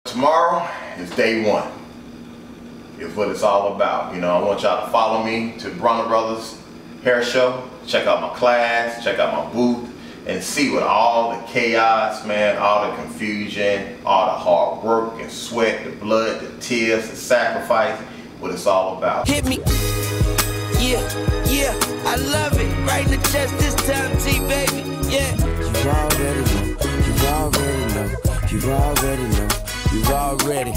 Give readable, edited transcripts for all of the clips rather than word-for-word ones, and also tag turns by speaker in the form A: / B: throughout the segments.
A: Tomorrow is day one. Is what it's all about. You know, I want y'all to follow me to Bronner Brothers Hair Show. Check out my class, check out my booth, and see what all the chaos, man, all the confusion, all the hard work and sweat, the blood, the tears, the sacrifice, what it's all about.
B: Hit me. Yeah, I love it. Right in the chest this time, T, baby. Yeah. You already know. You already know. You already know. You already.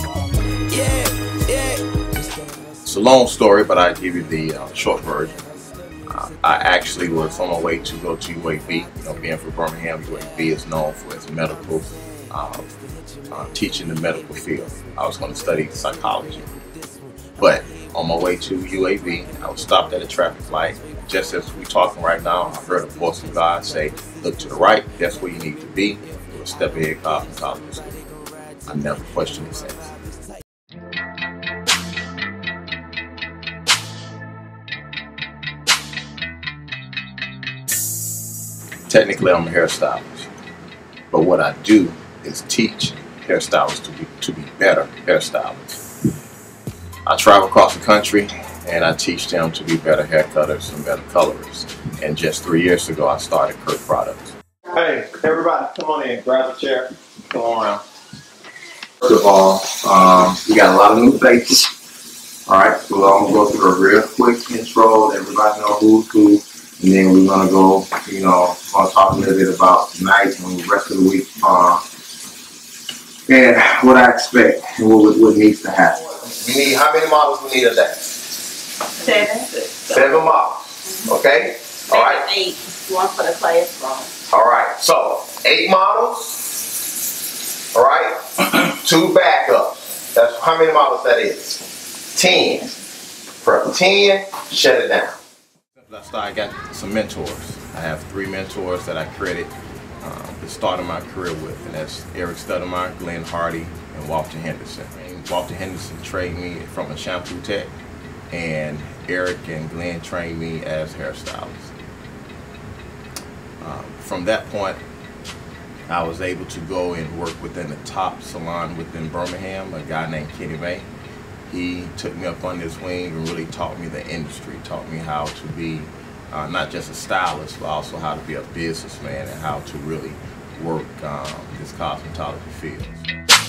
B: Yeah.
A: It's a long story, but I give you the short version. I actually was on my way to go to UAB. You know, being from Birmingham, UAB is known for its medical, teaching the medical field. I was going to study psychology. But on my way to UAB, I was stopped at a traffic light. Just as we're talking right now, I heard a voice of God say, look to the right, that's where you need to be. It was step ahead cosmetology school. I never questioned it since. Technically, I'm a hairstylist, but what I do is teach hairstylists to be better hairstylists. I travel across the country and I teach them to be better hair cutters and better colorers. And just 3 years ago, I started Kirk Products. Hey, everybody, come on in, grab a chair, come on around. First of all, we got a lot of new faces. All right, so I'm gonna go through a real quick intro, let everybody know who's who, and then we're gonna go, gonna talk a little bit about tonight and the rest of the week, and what I expect and what needs to happen. We need, how many models we need a day?
C: 7.
A: 7 models, okay? All right.
C: 8, one for the classroom.
A: All right, so 8 models, all right? 2 backups. That's how many models that is? 10. From 10, shut it down. I got some mentors. I have 3 mentors that I credit the start of my career with, and that's Eric Stoudemire, Glenn Hardy, and Walter Henderson. And Walter Henderson trained me from a shampoo tech, and Eric and Glenn trained me as hairstylists. From that point, I was able to go and work within the top salon within Birmingham, a guy named Kenny May. He took me up under his wing and really taught me the industry, taught me how to be not just a stylist, but also how to be a businessman and how to really work this cosmetology field.